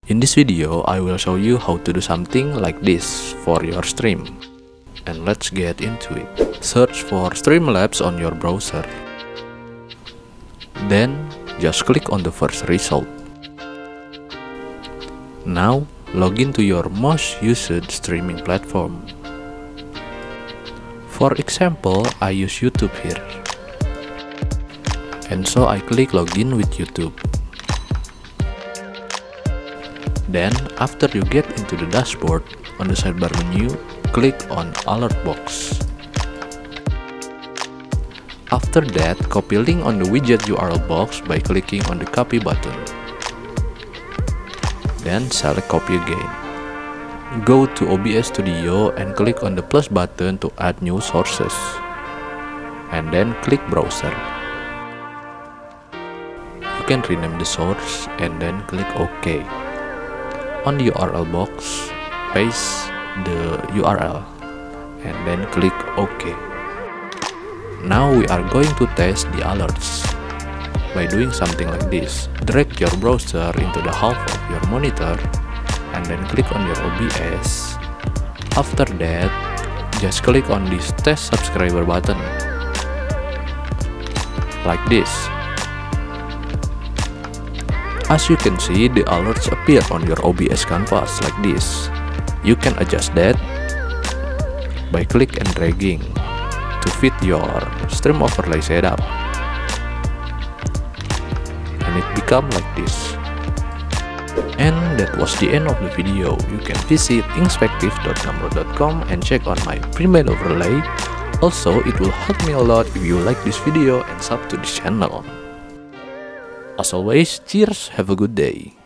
In this video, I will show you how to do something like this for your stream. And let's get into it. Search for Streamlabs on your browser. Then, just click on the first result. Now, log in to your most used streaming platform. For example, I use YouTube here. And so I click login with YouTube. Then, after you get into the dashboard, on the sidebar menu, click on alert box. After that, copy link on the widget URL box by clicking on the copy button. Then select copy again. Go to OBS Studio and click on the plus button to add new sources. And then click browser. You can rename the source and then click OK. On the URL box, paste the URL and then click OK. Now we are going to test the alerts by doing something like this. Drag your browser into the half of your monitor and then click on your OBS. After that, just click on this test subscriber button like this. As you can see, the alerts appear on your OBS canvas like this. You can adjust that by click and dragging to fit your stream overlay setup. And it become like this. And that was the end of the video. You can visit inspective.gumroad.com and check on my pre-made overlay. Also, it will help me a lot if you like this video and sub to this channel. As always, cheers, have a good day.